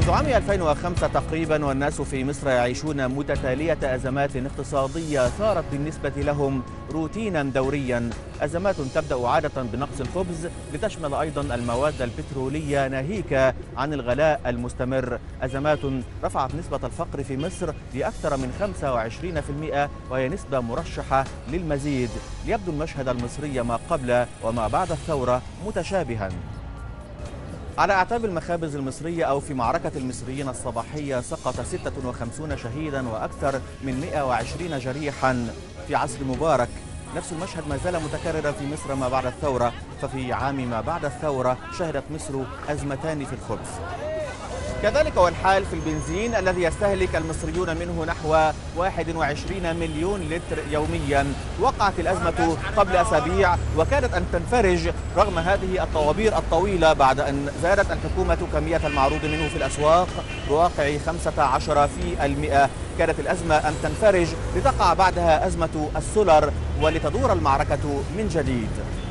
منذ عام 2005 تقريبا والناس في مصر يعيشون متتالية أزمات اقتصادية صارت بالنسبة لهم روتينا دوريا. أزمات تبدأ عادة بنقص الخبز لتشمل أيضا المواد البترولية ناهيك عن الغلاء المستمر. أزمات رفعت نسبة الفقر في مصر لأكثر من 25% وهي نسبة مرشحة للمزيد. يبدو المشهد المصري ما قبل وما بعد الثورة متشابها. على أعتاب المخابز المصرية أو في معركة المصريين الصباحية سقط 56 شهيدا وأكثر من 120 جريحا في عصر مبارك. نفس المشهد ما زال متكررا في مصر ما بعد الثورة، ففي عام ما بعد الثورة شهدت مصر أزمتان في الخبز. كذلك هو الحال في البنزين الذي يستهلك المصريون منه نحو 21 مليون لتر يوميا. وقعت الأزمة قبل أسابيع وكادت أن تنفرج رغم هذه الطوابير الطويلة بعد أن زادت الحكومة كمية المعروض منه في الأسواق بواقع 15%. كانت الأزمة أن تنفرج لتقع بعدها أزمة السولر ولتدور المعركة من جديد.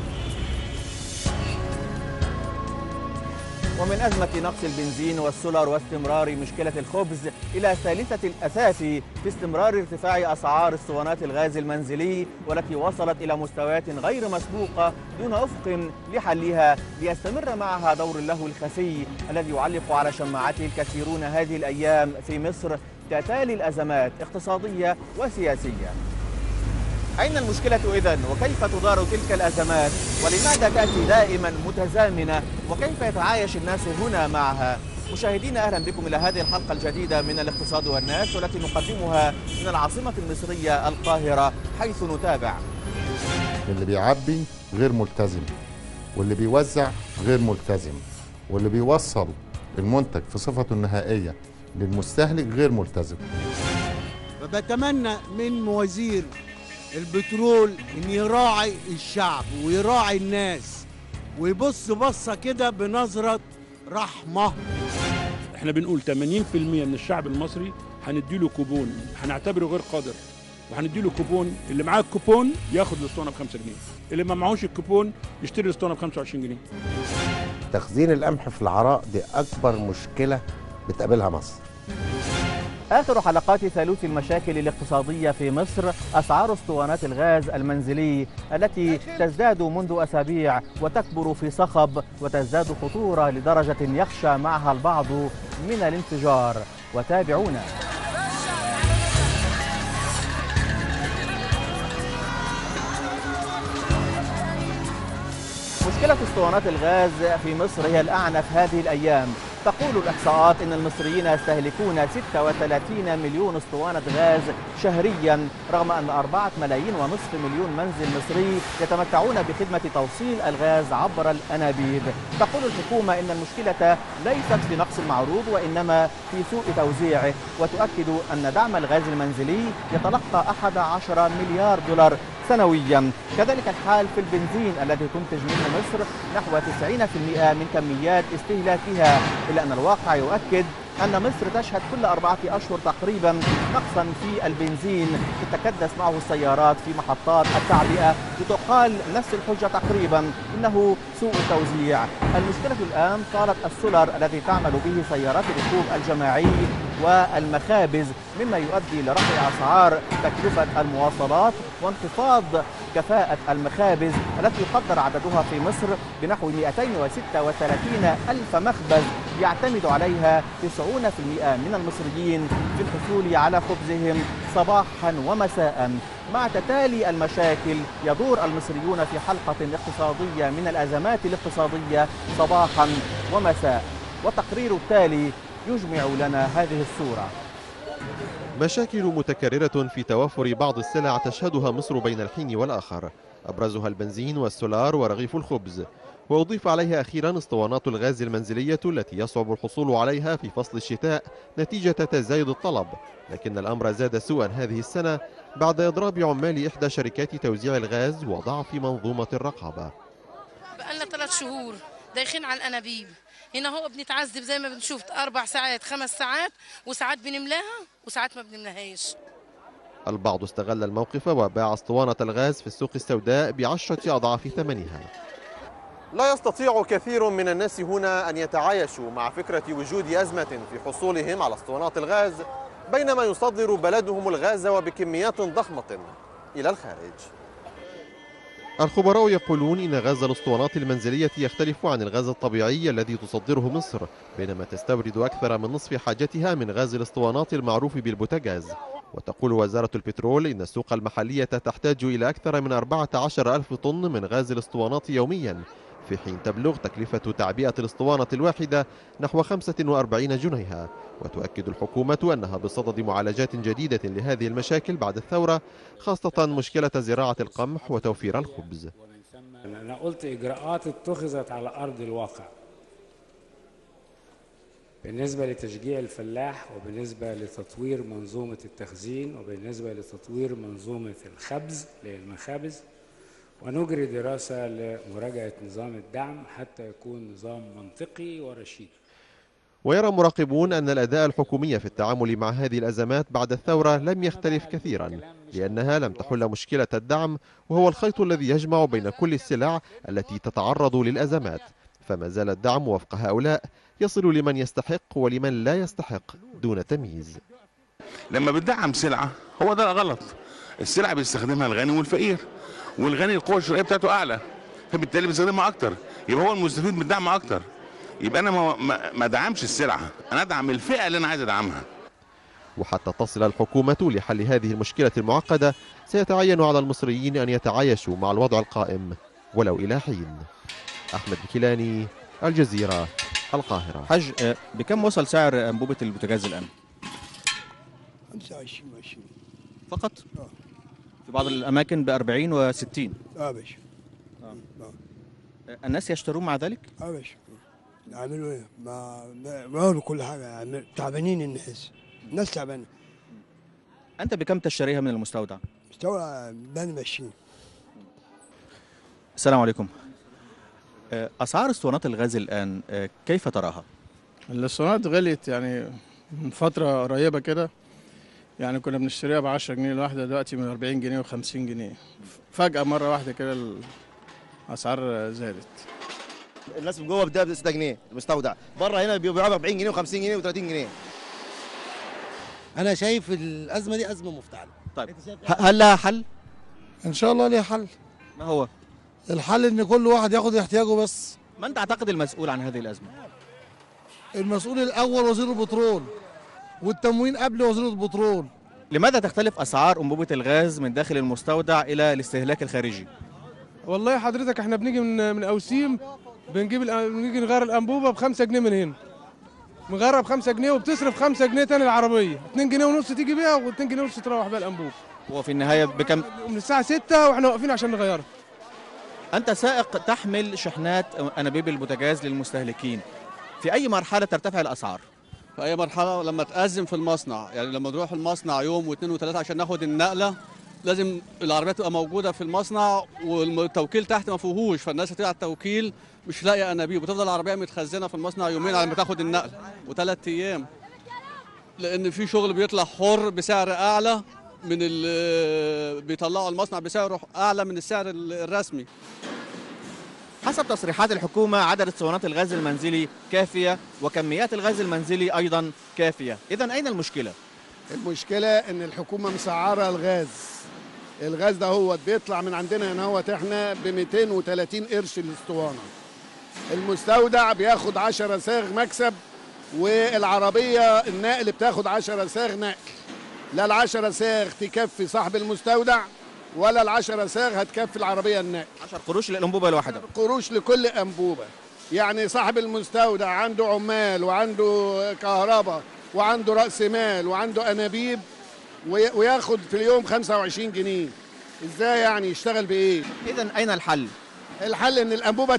ومن أزمة نقص البنزين والسولر واستمرار مشكلة الخبز إلى ثالثة الأساس في استمرار ارتفاع أسعار اسطوانات الغاز المنزلي والتي وصلت إلى مستويات غير مسبوقة دون أفق لحلها، ليستمر معها دور اللهو الخفي الذي يعلق على شماعته الكثيرون هذه الأيام في مصر. تتالي الأزمات اقتصادية وسياسية. أين المشكلة إذن؟ وكيف تدار تلك الأزمات؟ ولماذا تأتي دائما متزامنة؟ وكيف يتعايش الناس هنا معها؟ مشاهدينا أهلا بكم إلى هذه الحلقة الجديدة من الاقتصاد والناس والتي نقدمها من العاصمة المصرية القاهرة، حيث نتابع اللي بيعبي غير ملتزم، واللي بيوزع غير ملتزم، واللي بيوصل المنتج في صفته النهائية للمستهلك غير ملتزم. فبتمنى من وزير البترول ان يراعي الشعب ويراعي الناس ويبص بصه كده بنظره رحمه. احنا بنقول 80% من الشعب المصري هنديله كوبون، هنعتبره غير قادر وهنديله كوبون. اللي معاه الكوبون ياخد الاسطوانه ب5 جنيه، اللي ما معهوش الكوبون يشتري الاسطوانه ب25 جنيه. تخزين القمح في العراء دي اكبر مشكله بتقابلها مصر. آخر حلقات ثالوث المشاكل الاقتصادية في مصر أسعار اسطوانات الغاز المنزلي التي تزداد منذ أسابيع وتكبر في صخب وتزداد خطورة لدرجة يخشى معها البعض من الانفجار. وتابعونا. مشكلة اسطوانات الغاز في مصر هي الأعنف هذه الأيام. تقول الإحصاءات إن المصريين يستهلكون 36 مليون اسطوانة غاز شهريا، رغم أن 4.5 مليون منزل مصري يتمتعون بخدمة توصيل الغاز عبر الأنابيب. تقول الحكومة إن المشكلة ليست في نقص المعروض وإنما في سوء توزيعه، وتؤكد أن دعم الغاز المنزلي يتلقى 11 مليار دولار سنويا. كذلك الحال في البنزين الذي تنتج منه مصر نحو 90% من كميات استهلاكها، إلا أن الواقع يؤكد أن مصر تشهد كل 4 أشهر تقريبا نقصا في البنزين تتكدس معه السيارات في محطات التعبئة، لتقال نفس الحجة تقريبا إنه سوء توزيع. المشكلة الآن صارت السولر الذي تعمل به سيارات الركوب الجماعي والمخابز، مما يؤدي لرفع أسعار تكلفة المواصلات وانخفاض كفاءة المخابز التي يقدر عددها في مصر بنحو 236 ألف مخبز يعتمد عليها 90% من المصريين في الحصول على خبزهم صباحا ومساء. مع تتالي المشاكل يدور المصريون في حلقة اقتصادية من الأزمات الاقتصادية صباحا ومساء. والتقرير التالي يجمع لنا هذه الصورة. مشاكل متكررة في توافر بعض السلع تشهدها مصر بين الحين والآخر، أبرزها البنزين والسولار ورغيف الخبز، وأضيف عليها أخيرا اسطوانات الغاز المنزلية التي يصعب الحصول عليها في فصل الشتاء نتيجة تزايد الطلب. لكن الأمر زاد سوءا هذه السنة بعد إضراب عمال إحدى شركات توزيع الغاز وضعف منظومة الرقابة. بقالنا 3 شهور دايخين على الأنابيب هنا، هو بنتعذب زي ما بنشوف 4 ساعات 5 ساعات، وساعات بنملاها وساعات ما بنملاهاش. البعض استغل الموقف وباع اسطوانة الغاز في السوق السوداء ب10 أضعاف ثمنها. لا يستطيع كثير من الناس هنا أن يتعايشوا مع فكرة وجود أزمة في حصولهم على اسطوانات الغاز، بينما يصدر بلدهم الغاز وبكميات ضخمة إلى الخارج. الخبراء يقولون إن غاز الاسطوانات المنزلية يختلف عن الغاز الطبيعي الذي تصدره مصر، بينما تستورد أكثر من نصف حاجتها من غاز الاسطوانات المعروف بالبوتاغاز. وتقول وزارة البترول إن السوق المحلية تحتاج إلى أكثر من 14,000 طن من غاز الاسطوانات يوميا، في حين تبلغ تكلفة تعبئة الاسطوانة الواحدة نحو 45 جنيها. وتؤكد الحكومة أنها بصدد معالجات جديدة لهذه المشاكل بعد الثورة، خاصة مشكلة زراعة القمح وتوفير الخبز. أنا قلت إجراءات اتخذت على أرض الواقع بالنسبة لتشجيع الفلاح، وبالنسبة لتطوير منظومة التخزين، وبالنسبة لتطوير منظومة الخبز للمخابز، ونجري دراسة لمراجعة نظام الدعم حتى يكون نظام منطقي ورشيد. ويرى مراقبون أن الأداء الحكومي في التعامل مع هذه الأزمات بعد الثورة لم يختلف كثيرا، لأنها لم تحل مشكلة الدعم، وهو الخيط الذي يجمع بين كل السلع التي تتعرض للأزمات. فما زال الدعم وفق هؤلاء يصل لمن يستحق ولمن لا يستحق دون تمييز. لما بتدعم سلعة هو ده غلط. السلعة بيستخدمها الغني والفقير، والغني القوة الشرائية بتاعته أعلى، فبالتالي بيستخدمها أكتر، يبقى هو المستفيد من الدعم أكتر. يبقى أنا ما دعمش السلعة، أنا أدعم الفئة اللي أنا عايز أدعمها. وحتى تصل الحكومة لحل هذه المشكلة المعقدة، سيتعين على المصريين أن يتعايشوا مع الوضع القائم ولو إلى حين. أحمد بكيلاني، الجزيرة، القاهرة. حج، بكم وصل سعر أنبوبة البوتاجاز الآن؟ 25 فقط؟ في بعض الأماكن ب 40 و 60. باشا. الناس يشترون مع ذلك؟ باشا. يعملوا ايه؟ ما كل حاجه، تعبانين الناس تعبانه. أنت بكم تشتريها من المستودع؟ مستودع بان 20. السلام عليكم. أسعار اسطوانات الغاز الآن كيف تراها؟ الاسطوانات غليت يعني من فترة قريبة كده، يعني كنا بنشتريها ب 10 جنيه الواحدة، دلوقتي من 40 جنيه و50 جنيه. فجأة مرة واحدة كده الأسعار زادت. الناس من جوه بتبيع ب 6 جنيه المستودع، بره هنا بيبيعوا ب 40 جنيه و50 جنيه و30 جنيه. أنا شايف الأزمة دي أزمة مفتعلة. طيب هل لها حل؟ إن شاء الله ليها حل. ما هو؟ الحل إن كل واحد ياخد احتياجه بس. من تعتقد المسؤول عن هذه الأزمة؟ المسؤول الأول وزير البترول، والتموين قبل وزير البترول. لماذا تختلف أسعار أنبوبة الغاز من داخل المستودع إلى الاستهلاك الخارجي؟ والله حضرتك احنا بنيجي من أوسيم، بنيجي نغير الأنبوبة ب5 جنيه من هنا. بنغيرها ب5 جنيه وبتصرف 5 جنيه تاني العربية، 2 جنيه ونص تيجي بيها و2 جنيه ونص تروح بيها الأنبوبة. وفي النهاية بكم؟ من الساعة 6 واحنا واقفين عشان نغيرها. أنت سائق تحمل شحنات أنابيب البوتاجاز للمستهلكين، في أي مرحلة ترتفع الأسعار؟ في أي مرحلة لما تأزم في المصنع، يعني لما تروح المصنع يوم واثنين وثلاثة عشان ناخد النقلة، لازم العربية تبقى موجودة في المصنع والتوكيل تحت ما فيهوش، فالناس هتيجي على التوكيل مش لاقية أنابيب، وتفضل العربية متخزنة في المصنع يومين على ما تاخد النقل و3 أيام، لأن في شغل بيطلع حر بسعر أعلى من اللي بيطلعوا المصنع بسعر أعلى من السعر الرسمي. حسب تصريحات الحكومة عدد اسطوانات الغاز المنزلي كافية، وكميات الغاز المنزلي أيضا كافية. إذن أين المشكلة؟ المشكلة إن الحكومة مسعرة الغاز ده هو بيطلع من عندنا هنا هو احنا ب 230 قرش الاسطوانة. المستودع بياخد 10 صاغ مكسب، والعربية النقل بتاخد 10 صاغ نقل. لا ال10 صاغ تكفي صاحب المستودع، ولا ال10 صاغ هتكفي العربية النقل. 10 قروش للأنبوبة الواحدة. قروش لكل أنبوبة. يعني صاحب المستودع عنده عمال وعنده كهرباء وعنده رأس مال وعنده أنابيب، وياخد في اليوم 25 جنيه. ازاي يعني يشتغل بإيه؟ إذن أين الحل؟ الحل إن الأنبوبة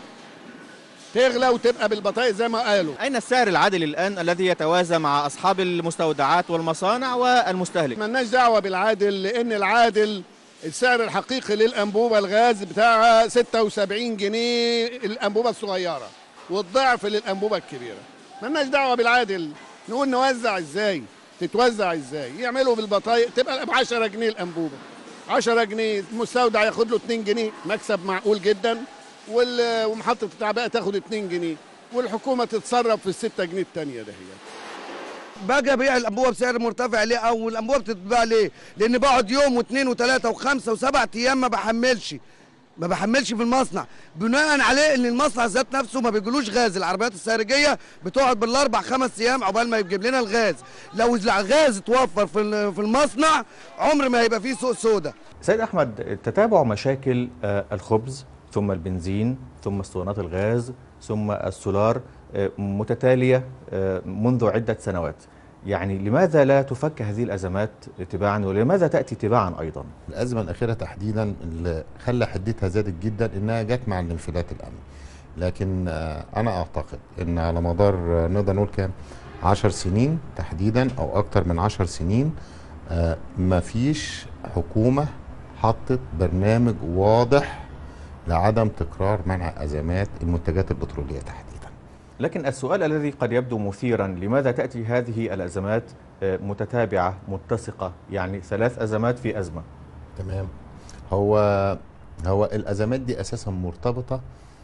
تغلى وتبقى بالبطايق زي ما قالوا. أين السعر العادل الآن الذي يتوازى مع أصحاب المستودعات والمصانع والمستهلك؟ مالناش دعوة بالعادل، لأن العادل السعر الحقيقي للأنبوبة الغاز بتاعها 76 جنيه الأنبوبة الصغيرة، والضعف للأنبوبة الكبيرة. مالناش دعوة بالعادل، نقول نوزع ازاي، تتوزع ازاي، يعملوا بالبطايق تبقى ب 10 جنيه الأنبوبة، 10 جنيه المستودع ياخد له 2 جنيه مكسب معقول جدا، ومحطه التعبئه تاخد 2 جنيه، والحكومه تتصرف في ال6 جنيه الثانيه دهيت. باجي ابيع الانبوبه بسعر مرتفع ليه؟ او الانبوبه بتتباع ليه؟ لان بقعد يوم واثنين وثلاثه وخمسه وسبع ايام ما بحملش في المصنع، بناء عليه ان المصنع ذات نفسه ما بيجيلوش غاز. العربيات السيارجيه بتقعد بالاربع 5 ايام عقبال ما يجيب لنا الغاز. لو الغاز اتوفر في المصنع عمر ما هيبقى فيه سوق سودا. سيد احمد، تتابع مشاكل الخبز ثم البنزين ثم اسطوانات الغاز ثم السولار متتاليه منذ عده سنوات، يعني لماذا لا تفك هذه الأزمات تباعا، ولماذا تأتي تباعا أيضا؟ الأزمة الأخيرة تحديدا اللي خلى حدتها زادت جدا إنها جت مع الانفلات الأمني، لكن أنا أعتقد إن على مدار نقدر نقول كام 10 سنين تحديدا أو أكتر من 10 سنين مفيش حكومة حطت برنامج واضح لعدم تكرار منع أزمات المنتجات البترولية تحديدا. لكن السؤال الذي قد يبدو مثيرا، لماذا تأتي هذه الأزمات متتابعة متسقة، يعني 3 أزمات في أزمة؟ تمام. هو الأزمات دي أساسا مرتبطة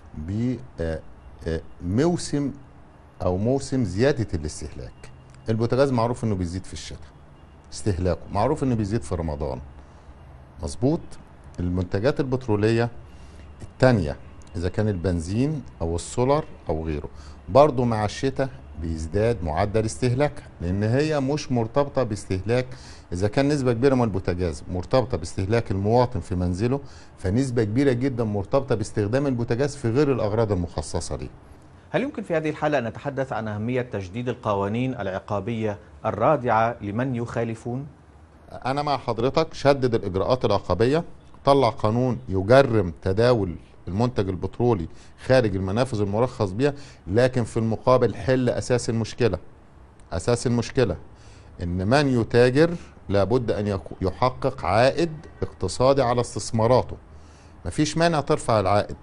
بموسم أو موسم زيادة الاستهلاك. البوتاجاز معروف إنه بيزيد في الشتاء استهلاكه، معروف إنه بيزيد في رمضان، مظبوط. المنتجات البترولية التانية إذا كان البنزين أو السولار أو غيره برضو مع الشتاء بيزداد معدل استهلاكها، لأن هي مش مرتبطة باستهلاك. إذا كان نسبة كبيرة من البوتاجاز مرتبطة باستهلاك المواطن في منزله، فنسبة كبيرة جدا مرتبطة باستخدام البوتاجاز في غير الأغراض المخصصة ليه. هل يمكن في هذه الحالة أن نتحدث عن أهمية تجديد القوانين العقابية الرادعة لمن يخالفون؟ أنا مع حضرتك، شدد الإجراءات العقابية، طلع قانون يجرم تداول المنتج البترولي خارج المنافذ المرخص بها، لكن في المقابل حل أساس المشكلة. أساس المشكلة إن من يتاجر لابد أن يحقق عائد اقتصادي على استثماراته، مفيش مانع ترفع العائد.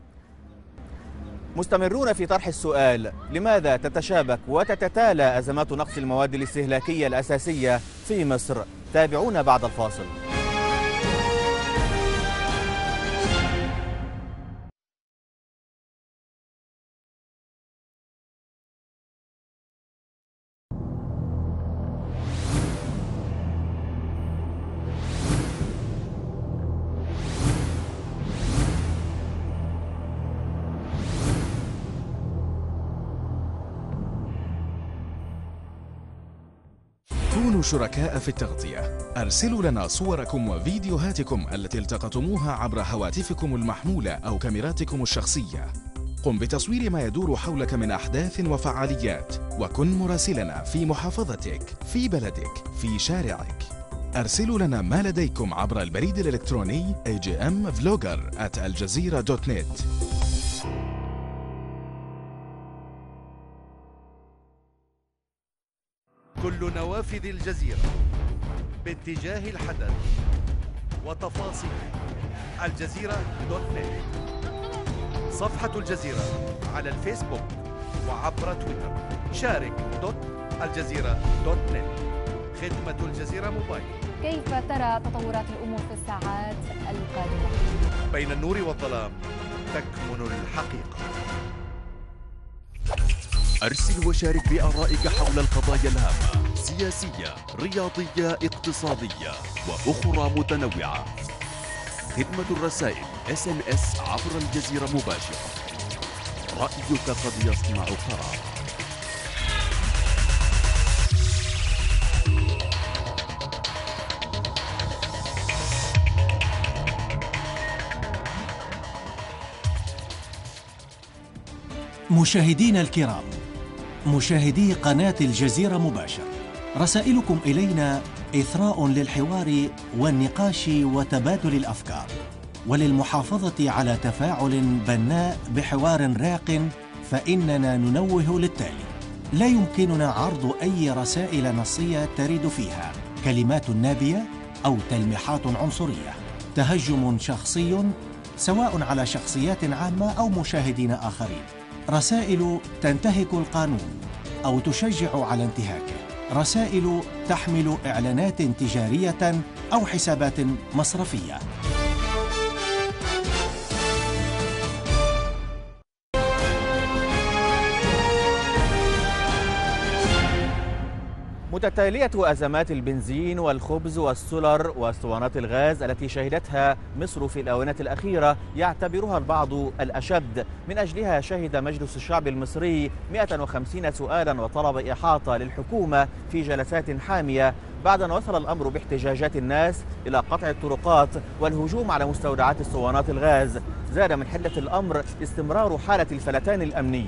مستمرون في طرح السؤال، لماذا تتشابك وتتتالى أزمات نقص المواد الاستهلاكية الأساسية في مصر؟ تابعونا بعد الفاصل. كونوا شركاء في التغطية. أرسلوا لنا صوركم وفيديوهاتكم التي التقطتموها عبر هواتفكم المحمولة أو كاميراتكم الشخصية. قم بتصوير ما يدور حولك من أحداث وفعاليات، وكن مراسلنا في محافظتك، في بلدك، في شارعك. أرسلوا لنا ما لديكم عبر البريد الإلكتروني agmvlogger@aljazeera.net. كل نوافذ الجزيرة باتجاه الحدث وتفاصيل الجزيرة.net. صفحة الجزيرة على الفيسبوك وعبر تويتر. شارك.الجزيرة.net. خدمة الجزيرة موبايل. كيف ترى تطورات الأمور في الساعات القادمة؟ بين النور والظلام تكمن الحقيقة. أرسل وشارك بآرائك حول القضايا الهامة، سياسية، رياضية، اقتصادية وأخرى متنوعة. خدمة الرسائل SMS عبر الجزيرة مباشرة. رأيك قد يصنع قرار. مشاهدينا الكرام، مشاهدي قناة الجزيرة مباشر، رسائلكم إلينا إثراء للحوار والنقاش وتبادل الأفكار، وللمحافظة على تفاعل بناء بحوار راق، فإننا ننوه للتالي: لا يمكننا عرض أي رسائل نصية ترد فيها كلمات نابية أو تلميحات عنصرية، تهجم شخصي سواء على شخصيات عامة أو مشاهدين آخرين، رسائل تنتهك القانون أو تشجع على انتهاكه، رسائل تحمل إعلانات تجارية أو حسابات مصرفية. متتالية أزمات البنزين والخبز والسولر واسطوانات الغاز التي شهدتها مصر في الآونة الأخيرة يعتبرها البعض الأشد. من أجلها شهد مجلس الشعب المصري 150 سؤالا وطلب إحاطة للحكومة في جلسات حامية بعد أن وصل الأمر باحتجاجات الناس إلى قطع الطرقات والهجوم على مستودعات اسطوانات الغاز. زاد من حدة الأمر استمرار حالة الفلتان الأمني.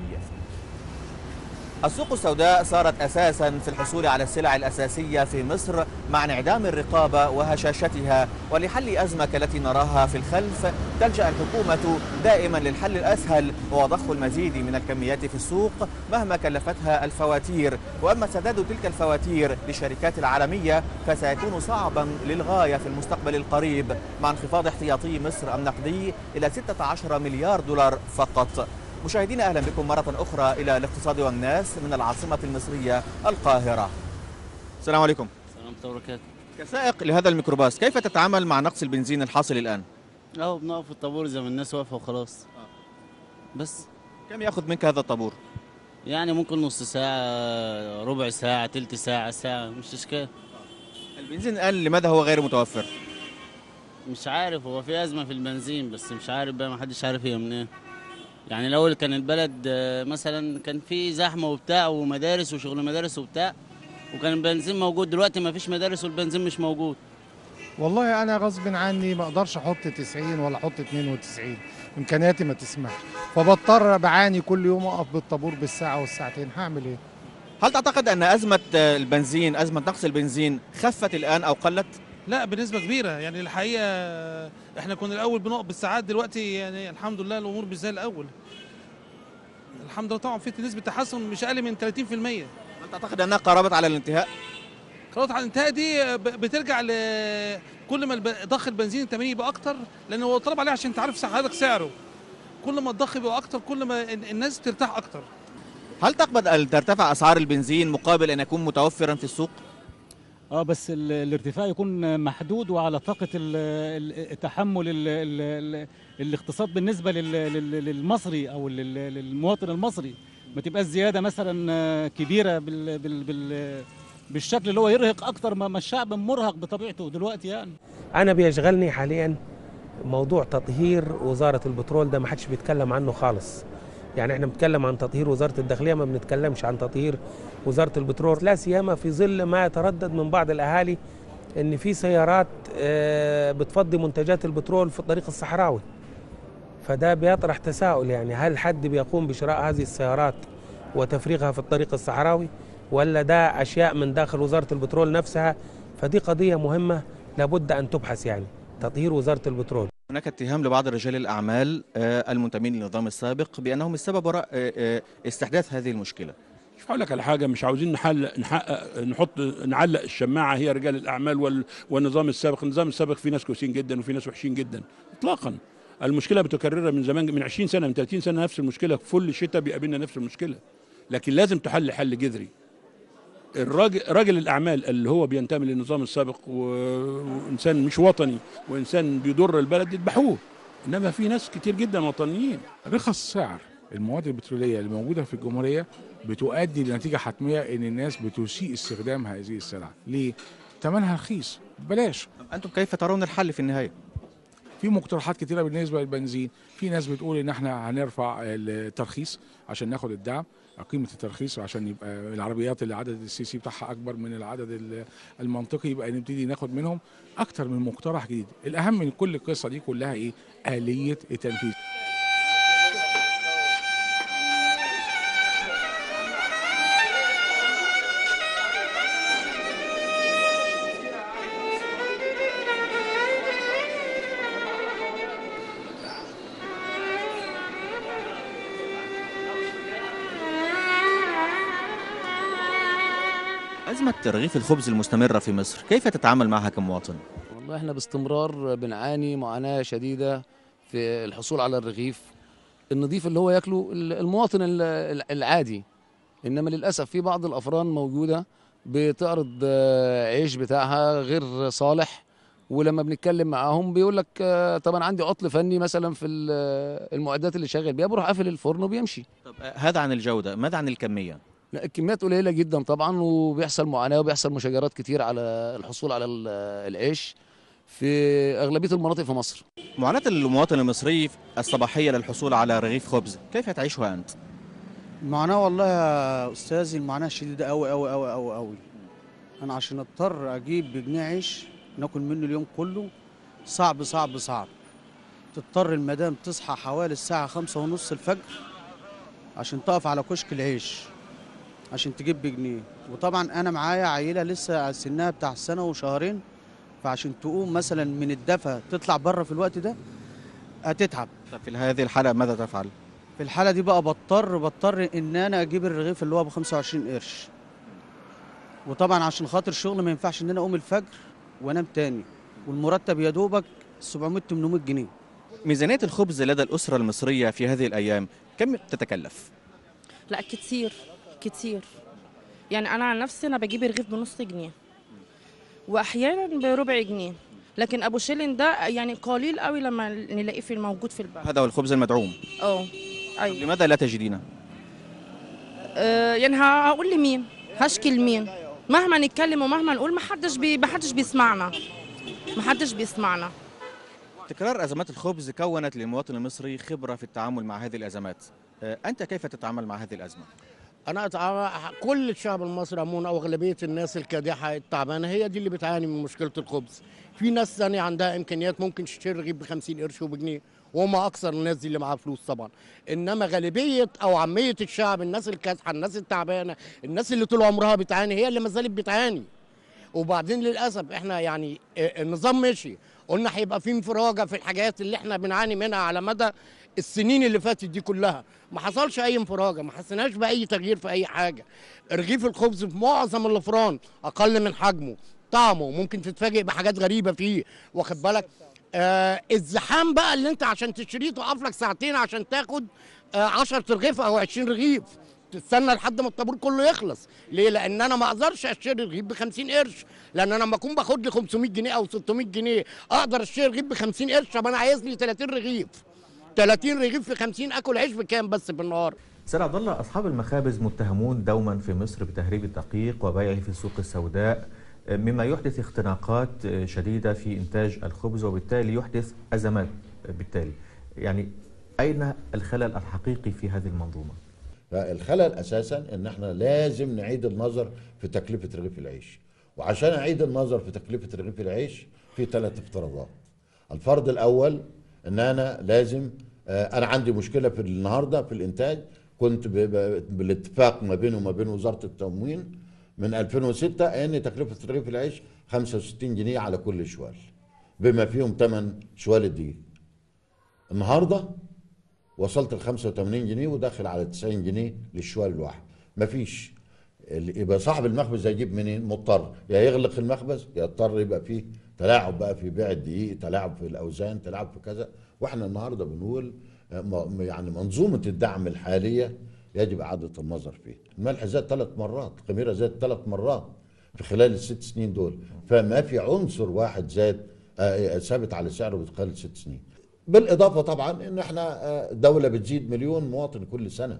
السوق السوداء صارت أساسا في الحصول على السلع الأساسية في مصر مع انعدام الرقابة وهشاشتها. ولحل أزمة التي نراها في الخلف تلجأ الحكومة دائما للحل الأسهل وهو ضخ المزيد من الكميات في السوق مهما كلفتها الفواتير. وأما سداد تلك الفواتير للشركات العالمية فسيكون صعبا للغاية في المستقبل القريب مع انخفاض احتياطي مصر النقدي إلى 16 مليار دولار فقط. مشاهدينا أهلا بكم مرة أخرى إلى الاقتصاد والناس من العاصمة المصرية القاهرة. السلام عليكم. السلام عليكم وبركاته. كسائق لهذا الميكروباص كيف تتعامل مع نقص البنزين الحاصل الآن؟ بنقف في الطابور زي ما الناس واقفة وخلاص. بس كم يأخذ منك هذا الطابور؟ يعني ممكن نص ساعة، ربع ساعة، تلت ساعة، ساعة، مش إشكال. البنزين الآن لماذا هو غير متوفر؟ مش عارف، هو في أزمة في البنزين بس مش عارف بقى، ما حدش عارف هي منين. يعني الأول كان البلد مثلا كان في زحمة وبتاع ومدارس وشغل مدارس وبتاع وكان البنزين موجود. دلوقتي ما فيش مدارس والبنزين مش موجود. والله أنا غصب عني ما أقدرش أحط 90 ولا أحط 92، إمكانياتي ما تسمحش، فبضطر بعاني كل يوم أقف بالطابور بالساعة والساعتين. هعمل إيه؟ هل تعتقد أن أزمة البنزين، أزمة نقص البنزين خفت الآن أو قلت؟ لا بنسبة كبيرة، يعني الحقيقة احنا كنا الأول بنقف بالساعات، دلوقتي يعني الحمد لله الأمور مش زي الأول. الحمد لله طبعا في نسبة تحسن مش أقل من 30%. هل تعتقد أنها قربت على الانتهاء؟ قربت على الانتهاء دي بترجع كل ما ضخ البنزين التموين يبقى أكتر، لأن هو طلب عليه عشان أنت عارف حضرتك سعره. كل ما الضخ يبقى أكتر كل ما الناس ترتاح أكتر. هل تقبل أن ترتفع أسعار البنزين مقابل أن يكون متوفرا في السوق؟ بس الارتفاع يكون محدود وعلى طاقة تحمل الاقتصاد بالنسبة للمصري أو للمواطن المصري، ما تبقاش زيادة مثلا كبيرة بالشكل اللي هو يرهق أكتر ما الشعب مرهق بطبيعته دلوقتي. يعني أنا بيشغلني حاليا موضوع تطهير وزارة البترول، ده ما حدش بيتكلم عنه خالص. يعني احنا بنتكلم عن تطهير وزارة الداخلية، ما بنتكلمش عن تطهير وزارة البترول، لا سيما في ظل ما يتردد من بعض الأهالي ان في سيارات بتفضي منتجات البترول في الطريق الصحراوي. فده بيطرح تساؤل، يعني هل حد بيقوم بشراء هذه السيارات وتفريغها في الطريق الصحراوي ولا ده أشياء من داخل وزارة البترول نفسها؟ فدي قضية مهمة لابد أن تبحث، يعني تطهير وزارة البترول. هناك اتهام لبعض رجال الأعمال المنتمين للنظام السابق بأنهم السبب وراء استحداث هذه المشكلة. مش هقول لك على حاجة، مش عاوزين نعلق الشماعة هي رجال الأعمال والنظام السابق. النظام السابق في ناس كويسين جدا وفي ناس وحشين جدا إطلاقا. المشكلة بتكررها من زمان، من 20 سنة من 30 سنة نفس المشكلة، كل شتاء بيقابلنا نفس المشكلة، لكن لازم تحل حل جذري. راجل الأعمال اللي هو بينتمي للنظام السابق وإنسان مش وطني وإنسان بيضر البلد يذبحوه، إنما في ناس كتير جدا وطنيين. رخص سعر المواد البترولية اللي موجودة في الجمهورية بتؤدي لنتيجة حتمية إن الناس بتسيء استخدام هذه السلع. ليه؟ ثمنها رخيص، بلاش. أنتم كيف ترون الحل في النهاية؟ في مقترحات كتيرة بالنسبة للبنزين. في ناس بتقول إن احنا هنرفع الترخيص عشان ناخد الدعم، قيمة الترخيص عشان يبقى العربيات اللي عدد السي سي بتاعها أكبر من العدد المنطقي يبقى نبتدي ناخد منهم أكتر من مقترح جديد. الأهم من كل القصة دي كلها إيه؟ آلية التنفيذ. أزمة رغيف الخبز المستمرة في مصر كيف تتعامل معها كمواطن؟ والله احنا باستمرار بنعاني معاناة شديدة في الحصول على الرغيف النظيف اللي هو ياكله المواطن العادي. انما للأسف في بعض الأفران موجودة بتعرض عيش بتاعها غير صالح، ولما بنتكلم معاهم بيقول لك طبعا عندي عطل فني مثلا في المعدات اللي شغال بيها، بروح قافل الفرن وبيمشي. طب هذا عن الجودة، ماذا عن الكمية؟ لا الكميات قليله جدا طبعا، وبيحصل معاناه وبيحصل مشاجرات كتير على الحصول على العيش في اغلبيه المناطق في مصر. معاناة المواطن المصري الصباحية للحصول على رغيف خبز كيف تعيشها أنت؟ المعاناة والله يا أستاذي المعاناة شديدة أوي أوي أوي أوي أوي. أنا عشان أضطر أجيب بجنيه عيش ناكل منه اليوم كله صعب صعب صعب. تضطر المدام تصحى حوالي الساعة 5:30 الفجر عشان تقف على كشك العيش عشان تجيب بجنيه، وطبعا أنا معايا عيلة لسه سنها بتاع سنة وشهرين، فعشان تقوم مثلا من الدفا تطلع بره في الوقت ده هتتعب. طب في هذه الحالة ماذا تفعل؟ في الحالة دي بقى بضطر ان انا اجيب الرغيف اللي هو ب 25 قرش، وطبعا عشان خاطر الشغل ما ينفعش ان انا اقوم الفجر وانام تاني، والمرتب يا دوبك 700 800 جنيه. ميزانية الخبز لدى الأسرة المصرية في هذه الأيام كم تتكلف؟ لا كتير كتير، يعني انا عن نفسي انا بجيب رغيف بنص جنيه واحيانا بربع جنيه، لكن ابو شيلين ده يعني قليل قوي لما نلاقيه في الموجود في البلد. هذا هو الخبز المدعوم. ايوه. لماذا لا تجدينه؟ يعني هقول لمين؟ هشكي لمين؟ مهما نتكلم ومهما نقول محدش بيسمعنا. محدش بيسمعنا. تكرار أزمات الخبز كونت للمواطن المصري خبرة في التعامل مع هذه الأزمات. أنت كيف تتعامل مع هذه الأزمة؟ أنا كل الشعب المصري عموما أو أغلبية الناس الكادحة التعبانة هي دي اللي بتعاني من مشكلة الخبز. في ناس ثانية عندها إمكانيات ممكن تشتري رغيف ب50 قرش وبجنيه، وهم أكثر الناس دي اللي معاها فلوس طبعا. إنما غالبية أو عامية الشعب، الناس الكادحة، الناس التعبانة، الناس اللي طول عمرها بتعاني هي اللي ما زالت بتعاني. وبعدين للأسف إحنا يعني النظام مشي، قلنا هيبقى في انفراجة في الحاجات اللي إحنا بنعاني منها على مدى السنين اللي فاتت دي كلها. ما حصلش اي انفراجه، ما حسيناش باي تغيير في اي حاجه. رغيف الخبز في معظم الافران اقل من حجمه، طعمه ممكن تتفاجئ بحاجات غريبه فيه، واخد بالك. الزحام بقى اللي انت عشان تشتريه تقف لك ساعتين عشان تاخد 10 رغيف او 20 رغيف، تستنى لحد ما الطابور كله يخلص. ليه؟ لان انا ما اقدرش اشتري رغيف ب50 قرش، لان انا لما اكون باخد لي 500 جنيه او 600 جنيه اقدر اشتري رغيف ب50 قرش. طب انا عايز لي 30 رغيف، 30 رغيف في 50 اكل عيش بكام بس بالنهار؟ سيد عبد الله، اصحاب المخابز متهمون دوما في مصر بتهريب الدقيق وبيعه في السوق السوداء، مما يحدث اختناقات شديده في انتاج الخبز وبالتالي يحدث ازمات. بالتالي يعني اين الخلل الحقيقي في هذه المنظومه؟ الخلل اساسا ان احنا لازم نعيد النظر في تكلفه رغيف العيش، وعشان اعيد النظر في تكلفه رغيف العيش في 3 افتراضات. الفرض الاول ان انا لازم انا عندي مشكله في النهارده في الانتاج، كنت بالاتفاق ما بينه وما بين وزاره التموين من 2006 ان تكلفه رغيف العيش 65 جنيه على كل شوال بما فيهم 8 شوال الدقيق. النهارده وصلت ل 85 جنيه وداخل على 90 جنيه للشوال الواحد. مفيش، يبقى صاحب المخبز هيجيب منين؟ مضطر يا يغلق المخبز يا يضطر يبقى فيه تلاعب بقى في بيع الدقيق، تلاعب في الاوزان، تلاعب في كذا. واحنا النهارده بنقول يعني منظومه الدعم الحاليه يجب اعاده النظر فيه. الملح زاد 3 مرات، الخميره زاد 3 مرات في خلال ال6 سنين دول، فما في عنصر واحد زاد ثابت على سعره خلال 6 سنين. بالاضافه طبعا ان احنا دوله بتزيد مليون مواطن كل سنه،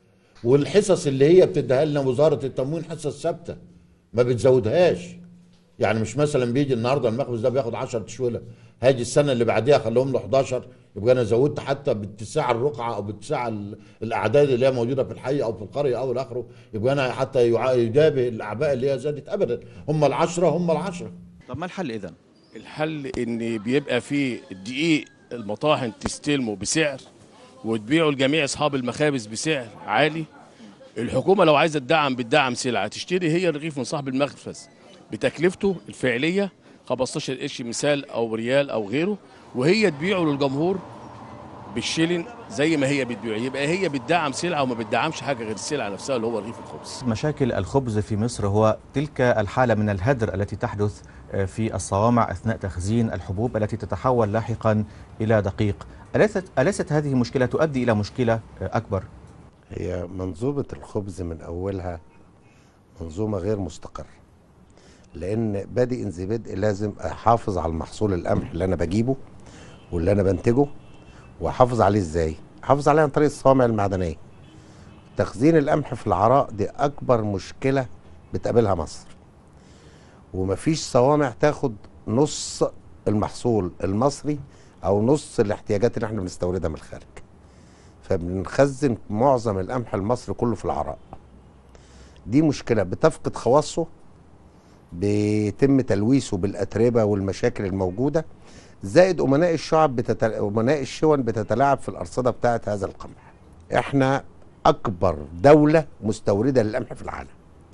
والحصص اللي هي بتديها لنا وزاره التموين حصص ثابته ما بتزودهاش. يعني مش مثلا بيجي النهارده المخبز ده بياخد 10 تشويله، هاجي السنه اللي بعديها اخليهم له 11، يبقى انا زودت حتى باتساع الرقعه او باتساع الاعداد اللي هي موجوده في الحي او في القريه او الاخره، يبقى انا حتى يجابه الاعباء اللي هي زادت ابدا. هم ال10 هم ال10. طب ما الحل اذا؟ الحل ان بيبقى فيه الدقيق المطاحن تستلمه بسعر وتبيعه لجميع اصحاب المخابز بسعر عالي. الحكومه لو عايزه تدعم بتدعم سلعه، تشتري هي الرغيف من صاحب المخبز بتكلفته الفعليه 15 قرش مثال او ريال او غيره، وهي تبيعه للجمهور بالشيلين زي ما هي بتبيع. يبقى هي بتدعم سلعه وما بتدعمش حاجه غير السلعه نفسها اللي هو رغيف الخبز. مشاكل الخبز في مصر هو تلك الحاله من الهدر التي تحدث في الصوامع اثناء تخزين الحبوب التي تتحول لاحقا الى دقيق. أليست هذه مشكله تؤدي الى مشكله اكبر؟ هي منظومه الخبز من اولها منظومه غير مستقره، لان بادئ ذي بدء لازم احافظ على المحصول القمح اللي انا بجيبه واللي انا بنتجه، واحافظ عليه ازاي؟ احافظ عليه عن طريق الصوامع المعدنيه. تخزين القمح في العراء دي اكبر مشكله بتقابلها مصر، ومفيش صوامع تاخد نص المحصول المصري او نص الاحتياجات اللي احنا بنستوردها من الخارج، فبنخزن معظم القمح المصري كله في العراء. دي مشكله بتفقد خواصه، بيتم تلويثه بالاتربه والمشاكل الموجوده، زائد امناء الشعب امناء الشون بتتلاعب في الارصده بتاعه هذا القمح. احنا اكبر دوله مستورده للقمح في العالم،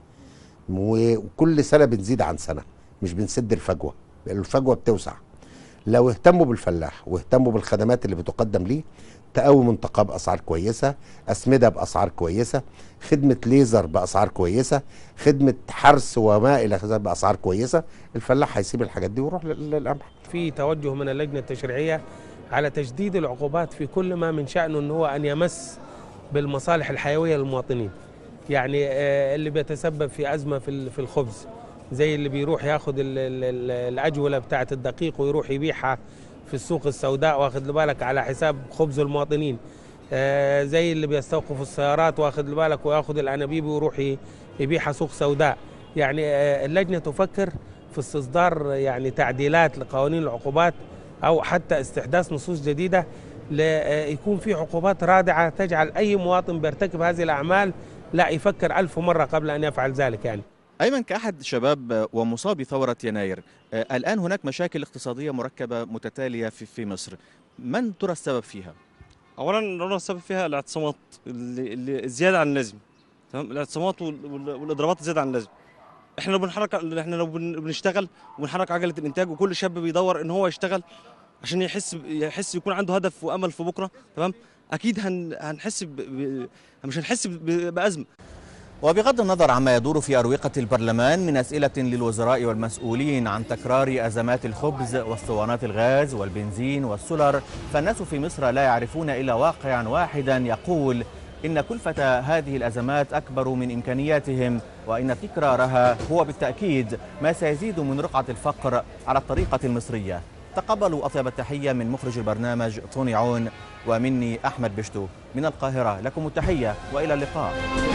وكل سنه بنزيد عن سنه، مش بنسد الفجوه، الفجوه بتوسع. لو اهتموا بالفلاح واهتموا بالخدمات اللي بتقدم ليه، تقوي منطقه باسعار كويسه، اسمده باسعار كويسه، خدمه ليزر باسعار كويسه، خدمه حرث وما الى ذلك باسعار كويسه، الفلاح هيسيب الحاجات دي ويروح للقمح. في توجه من اللجنه التشريعيه على تشديد العقوبات في كل ما من شأنه ان هو ان يمس بالمصالح الحيويه للمواطنين. يعني اللي بيتسبب في ازمه في الخبز، زي اللي بيروح ياخد العجوله بتاعه الدقيق ويروح يبيعها في السوق السوداء، واخد بالك على حساب خبز المواطنين. زي اللي بيستوقف السيارات، واخد بالك وياخد الانابيب ويروح يبيعها سوق سوداء. يعني اللجنه تفكر في استصدار يعني تعديلات لقوانين العقوبات، او حتى استحداث نصوص جديده ليكون في عقوبات رادعه تجعل اي مواطن بيرتكب هذه الاعمال لا يفكر 1000 مره قبل ان يفعل ذلك. يعني أيمن، كأحد شباب ومصابي ثورة يناير، الآن هناك مشاكل اقتصادية مركبة متتالية في مصر، من ترى السبب فيها؟ أولا نرى السبب فيها الاعتصامات اللي زيادة عن اللازم، تمام؟ الاعتصامات والإضرابات زيادة عن اللازم. احنا لو بنشتغل وبنحرك عجلة الإنتاج، وكل شاب بيدور إن هو يشتغل عشان يحس يكون عنده هدف وأمل في بكرة، تمام؟ أكيد مش هنحس بأزمة. وبغض النظر عما يدور في أروقة البرلمان من أسئلة للوزراء والمسؤولين عن تكرار أزمات الخبز واسطوانات الغاز والبنزين والسولر، فالناس في مصر لا يعرفون إلا واقعا واحدا يقول إن كلفة هذه الأزمات أكبر من إمكانياتهم، وإن تكرارها هو بالتأكيد ما سيزيد من رقعة الفقر على الطريقة المصرية. تقبلوا أطيب التحية من مخرج البرنامج طوني عون، ومني أحمد بشتو من القاهرة. لكم التحية وإلى اللقاء.